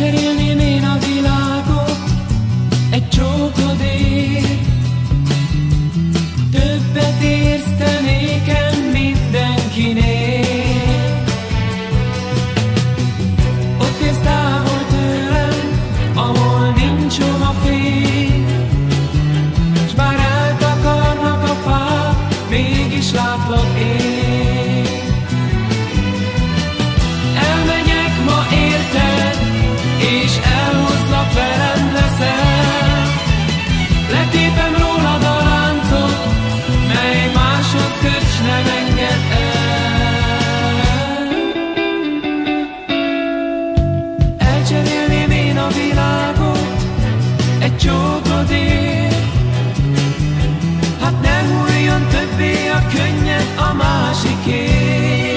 Elcserélném én a világot egy csókodért. Többet érsz te nékem mindenkinél. Ott érsz távol tőlem, ahol nincs hova fény, s bár eltakarnak a fák, mégis látlak én. Elmegyek ma érted, és elhozlak, velem, leszel. Letépem rólad a láncot, mely máshoz nem enged el. Elcserélném én a világot egy csókodért. Hát ne hulljon többé a könnyed a másikért.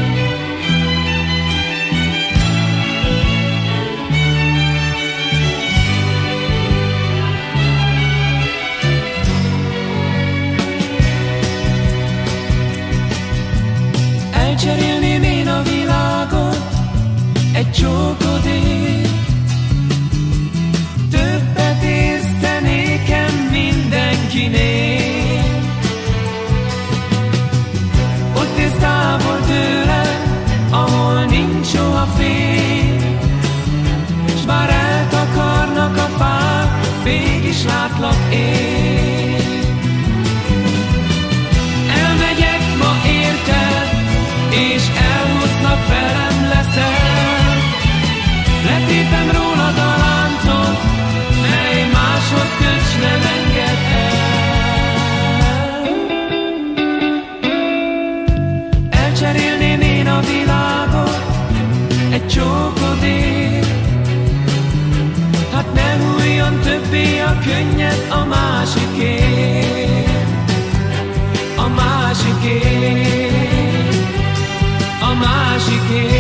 Elcserélném én a világot egy csókodért. Többet érsz te nékem mindenkinél. Ott érsz távol tőlem, ahol nincs soha fény, s bár eltakarnak a fák, mégis látlak én. Elmegyek ma érted, és elhozlak, velem, leszel. Letépem rólad a láncot, mely máshoz nem enged el. Elcserélném én a világot egy csókodért. Hát ne hulljon többé a könnyed a másikért. A másikért. A másikért.